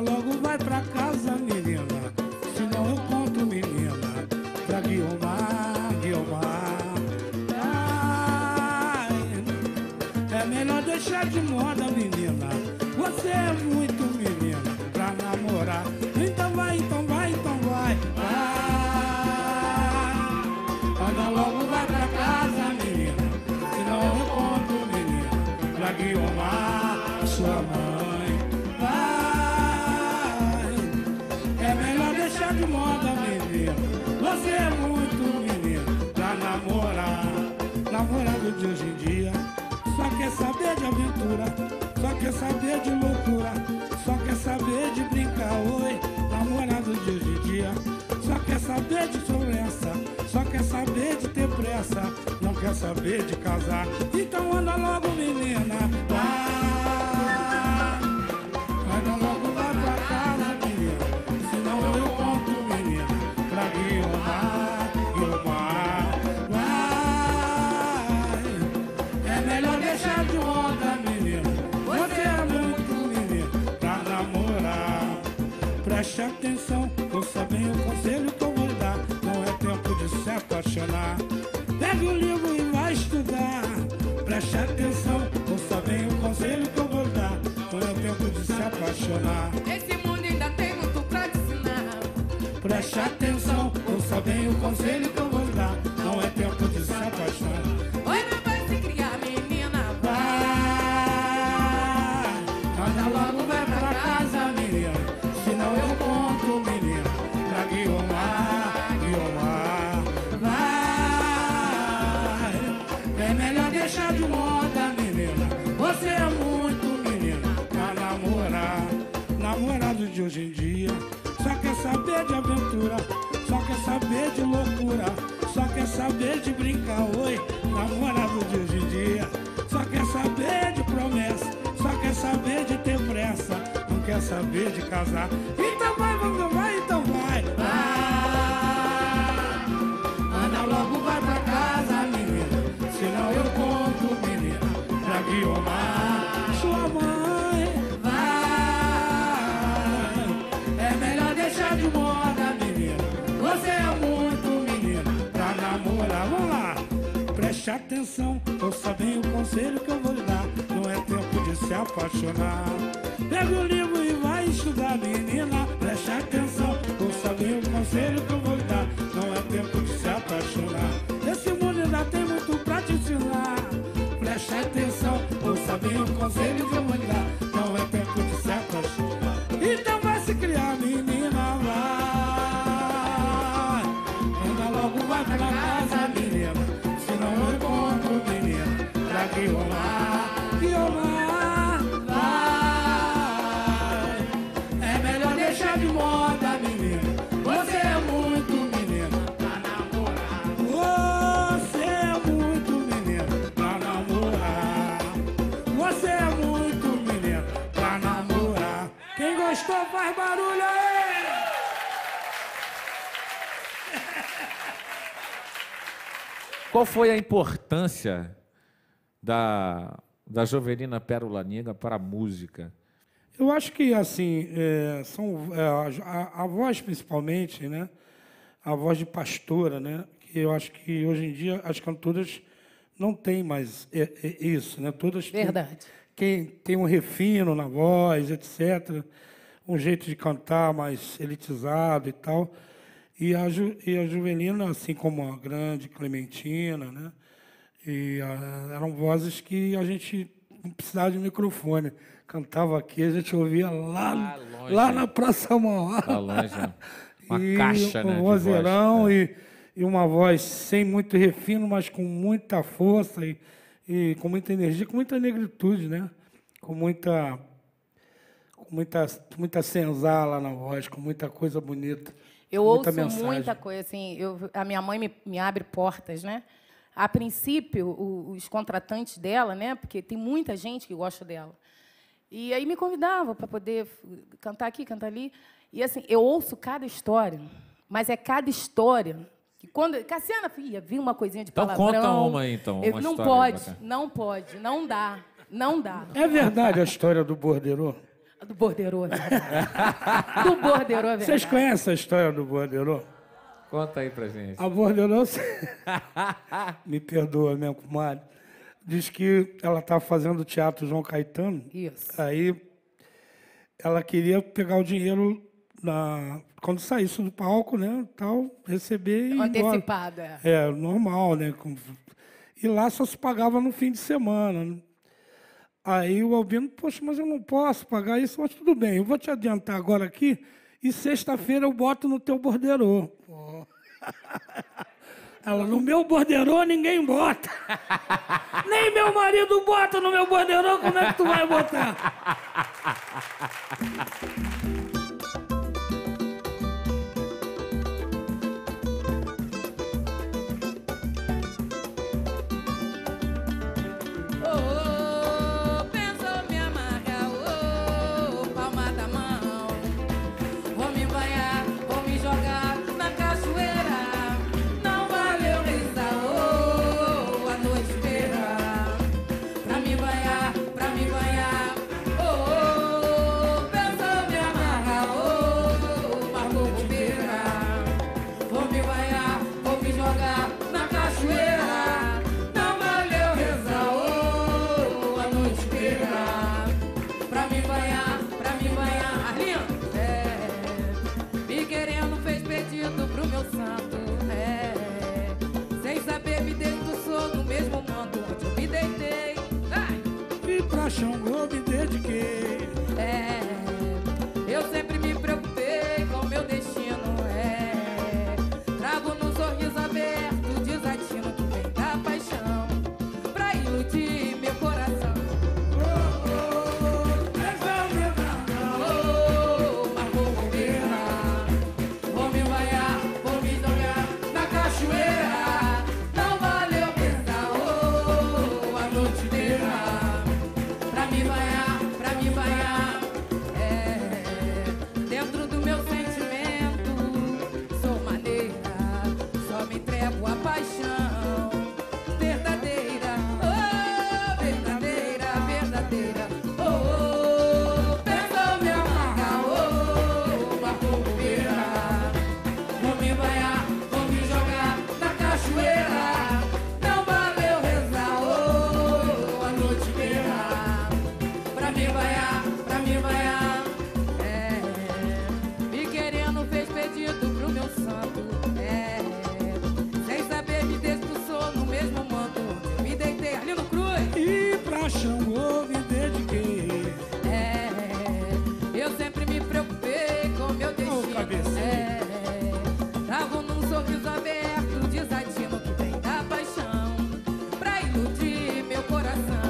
logo vai pra casa, menina. Senão eu conto, menina, pra Guiomar, Guiomar. Ai, é melhor deixar de moda, menina. Você é muito menina pra namorar. Então vai, então vai, então vai. Vai, anda logo, vai pra casa, menina. Senão eu conto, menina, pra Guiomar, sua mãe. Vai, é melhor deixar de moda, menina. Você é muito menina pra namorar. Namorado de hoje em dia só quer saber de aventura, só quer saber de loucura, só quer saber de brincar. Oi, namorado de hoje em dia só quer saber de sobressa, só quer saber de ter pressa, não quer saber de casar. Então anda logo, menina, vai, anda logo, vai pra casa, menina. Senão eu conto, menina, pra Guiomar, Guiomar. Vai, é melhor deixar de onda, menina. Você é muito menina pra namorar. Preste atenção, ouça bem o conselho que eu vou dar. Não é tempo de se apaixonar. Pega o livro e vai estudar. Preste atenção, ouça bem o conselho que eu vou dar. Não é tempo de se apaixonar. Esse mundo ainda tem muito pra te ensinar. Preste atenção, ouça bem o conselho que eu vou dar. Não é tempo de se apaixonar. Oi, não vai se criar, menina. Vai, anda logo, vai pra casa, menina. Senão eu conto, menina, pra Guiomar, Guiomar. Vai, é melhor deixar de moda, menina. Você é muito menina pra namorar. Namorado de hoje em dia só quer saber de aventura, só quer saber de loucura, só quer saber de brincar. Oi, namorado de hoje em dia só quer saber de promessa, só quer saber de ter pressa, não quer saber de casar. Então vai, vai, então vai. Vai, anda logo, vai pra casa, menina. Senão eu conto, menina, pra Guiomar, sua mãe. Vai, é melhor deixar de moda, menina. Você é muito menina pra namorar. Vamos lá, preste atenção, ouça bem o conselho que eu vou lhe dar. Não é tempo de se apaixonar. Pega o livro e vai estudar, menina. Preste atenção, ouça bem o conselho que eu vou lhe dar. Não é tempo de se apaixonar. Esse mundo ainda tem muito pra te ensinar. Preste atenção, ouça bem o conselho que eu vou lhe dar. Não é tempo de se apaixonar. Então vai se criar, menina, vai. Anda logo, vai pra casa, menina. Senão eu conto, menina, pra Guiomar, Guiomar. Vai, é melhor deixar de moda, menina. Você é muito menina pra namorar. Você é muito menina pra namorar. Você é muito menina pra namorar. Quem gostou faz barulho aí! Qual foi a importância da Jovelina Pérola Negra para a música? Eu acho que, assim, a voz, principalmente, né? A voz de pastora, né? Que eu acho que, hoje em dia, as cantoras não têm mais isso, né? Todas Verdade. tem um refino na voz, etc. Um jeito de cantar mais elitizado e tal. E a Jovelina, assim como a grande Clementina, né? Eram vozes que a gente não precisava de microfone. Cantava aqui, a gente ouvia lá, longe, lá na Praça Mauá. Lá longe, uma caixa, né, Um de vozeirão voz, e uma voz sem muito refino, mas com muita força e com muita energia, com muita negritude, né? Com muita senzala na voz, com muita coisa bonita. Eu muita ouço mensagem. muita coisa, assim, a minha mãe me abre portas, né? A princípio, os contratantes dela, né? Porque tem muita gente que gosta dela. E aí me convidava para poder cantar aqui, cantar ali. E assim, eu ouço cada história, mas é cada história. Que quando Cassiana, filha, vi uma coisinha de palavrão. Então conta uma aí, então. Uma não história pode, bacana. não pode, não dá, não dá. É verdade a história do borderô? A do borderô, né? Do borderô, é verdade. Vocês conhecem a história do borderô? Conta aí pra gente. A borderô, me perdoa, minha comadre, diz que ela estava fazendo teatro João Caetano. Isso. Aí ela queria pegar o dinheiro quando saísse do palco, né, tal, receber e ir antecipado, embora. É, normal, né? E lá só se pagava no fim de semana, né? Aí o Albino, poxa, mas eu não posso pagar isso, mas tudo bem, eu vou te adiantar agora aqui e sexta-feira eu boto no teu borderô. Pô. Ela, no meu borderô ninguém bota. Nem meu marido bota no meu borderô, como é que tu vai botar? Xangô me dediquei. Eu sempre me preocupei com meu destino. Trago num sorriso aberto, desatino que vem da paixão pra iludir meu coração. Marcou bobeira. Vou me banhar, vou me jogar na cachoeira. Não valeu pensar, a noite inteira. Pra me banhar, dentro do meu sentimento, sou maneira, só me entrego a paixão verdadeira, verdadeira, verdadeira, pensa me amargar, marcou bobeira. Vou me banhar, vou me jogar na cachoeira, não valeu rezar, a noite inteira. Pra me banhar, me querendo fez pedido pro meu santo, sem saber me destroçou no mesmo manto onde eu me deitei ali no cruz. E pra Xangô me dediquei. Eu sempre me preocupei com meu destino. Trago num sorriso aberto, desatino que vem da paixão pra iludir meu coração.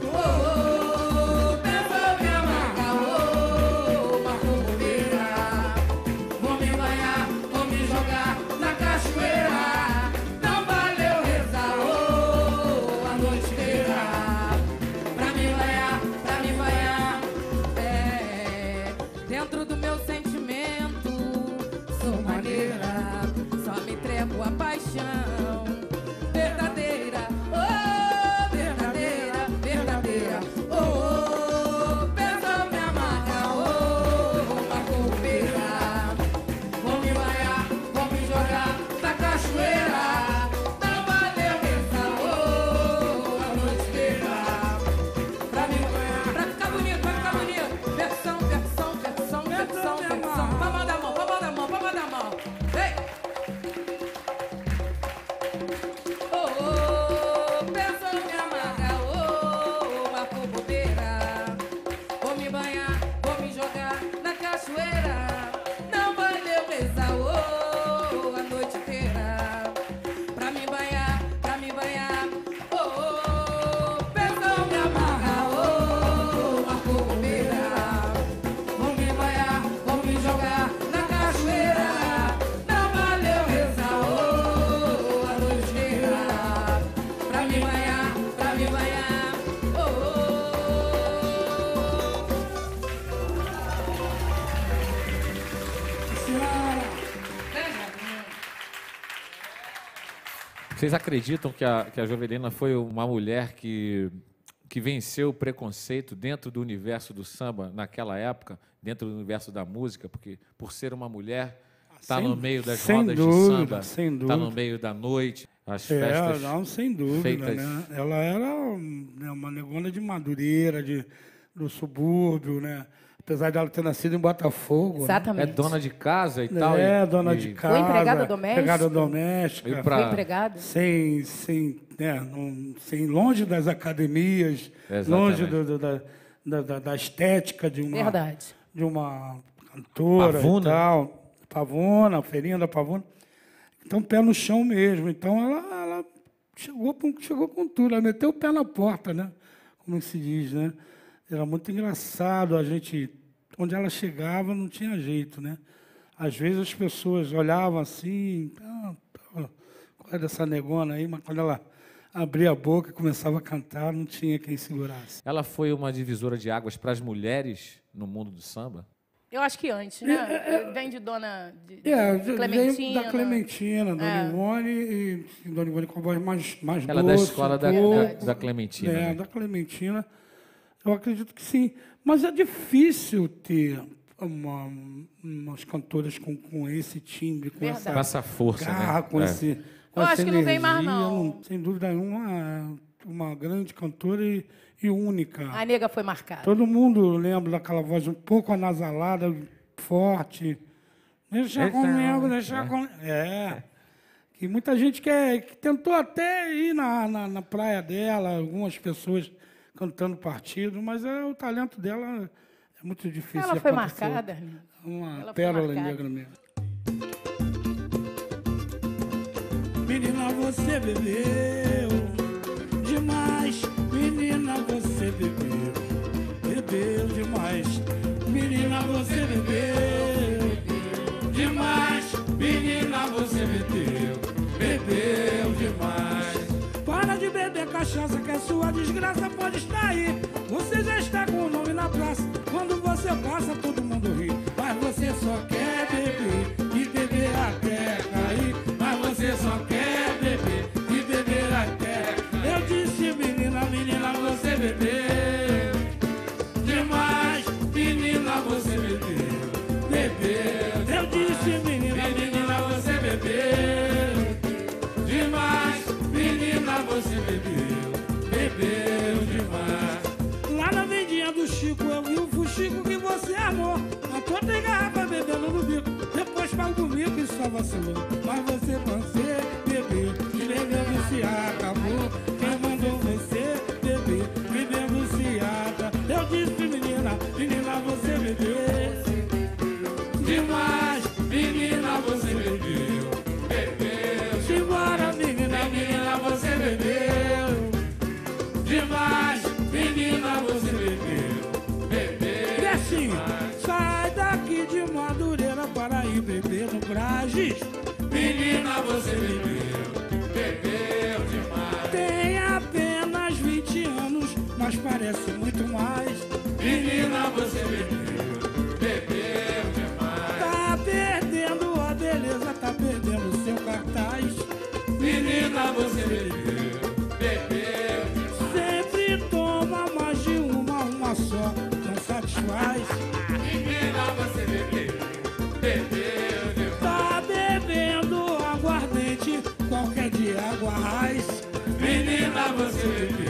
Dentro do meu sentimento, sou maneira, só me entrego a paixão verdadeira, verdadeira, verdadeira, pensa me amargar, marcou bobeira. Vou me banhar, vou me jogar na cachoeira, não valeu pensar, a noite inteira. Pra me banhar, pra ficar bonito, versão, versão, versão, versão, versão. Palma da mão, palma da mão, palma da mão. Ei! Pensa me amargar, marcou bobeira. Vou me banhar, vou me jogar na cachoeira. Não valeu rezar, a noite inteira. Pra me banhar, pensa me amargar, marcou bobeira. Vou me banhar, vou me jogar na cachoeira. Não valeu rezar, a noite inteira. Pra me banhar, Vocês acreditam que a Jovelina foi uma mulher que que venceu o preconceito dentro do universo do samba naquela época, dentro do universo da música, porque por ser uma mulher, está no meio das rodas de samba, está no meio da noite, as festas não, sem dúvida, feitas... né? Ela era uma negona de Madureira, do subúrbio, né? Apesar de ela ter nascido em Botafogo. Exatamente. Né? É dona de casa e tal. Dona de casa. Foi empregada doméstica? Empregada doméstica. Foi empregada? Longe das academias, exatamente, longe da estética de uma cantora Pavuna. E tal. Pavuna, Feirinha da Pavuna. Então, pé no chão mesmo. Então, ela chegou com tudo. Ela meteu o pé na porta, né? Como se diz, né? Era muito engraçado. Onde ela chegava, não tinha jeito, né? Às vezes, as pessoas olhavam assim... qual é dessa negona aí? Mas quando ela abria a boca e começava a cantar, não tinha quem segurasse. Ela foi uma divisora de águas para as mulheres no mundo do samba? Eu acho que antes, né? Vem de Dona Clementina. Da Clementina, Dona Ivone, e Dona Ivone com a voz mais ela doce. Da escola da Clementina. Né? Da Clementina. Eu acredito que sim. Mas é difícil ter umas cantoras com esse timbre, com essa força, garra, né? com essa eu acho que energia, não vem mais, não. Sem dúvida nenhuma, uma grande cantora e única. A nega foi marcada. Todo mundo lembra daquela voz um pouco anasalada, forte. Deixa comigo, deixa comigo. Que muita gente que tentou até ir na praia dela, algumas pessoas cantando partido, mas o talento dela é muito difícil. Ela foi marcada. Uma pérola negra mesmo. Menina, você bebeu demais. Menina, você bebeu demais. Menina, você bebeu demais. Menina, você bebeu demais. Para de beber cachaça, que a sua desgraça pode estar aí. Você já está com o nome na praça. Quando você passa, todo mundo ri. Mas você só quer beber e beber até cair. Mas você só quer beber e beber até. Eu disse, menina, você bebeu demais. Menina, você bebeu. Eu disse, menina, você bebeu demais. Menina, você bebeu demais. Lá na vendinha do Chico, eu vi o fuxico que você amou. A tua tem garrafa bebendo no bico. Depois paga o mico e só vacilou. Mas você bebeu e bebendo se acabou. Quem mandou você beber, bebendo se acabou. Eu disse, menina, você bebeu demais. Menina, você bebeu. Simbora, menina, você bebeu demais. Menina, você bebeu. E assim, sai daqui de Madureira para ir beber no Brages. Menina, você bebeu demais. Tem apenas 20 anos, mas parece muito mais. Menina, você bebeu demais. Tá perdendo a beleza, tá perdendo seu cartaz. Menina, você bebeu demais. Sempre toma mais de uma só, não satisfaz. Menina, você bebeu demais. Tá bebendo aguardente, qualquer dia água raiz. Menina, você bebeu.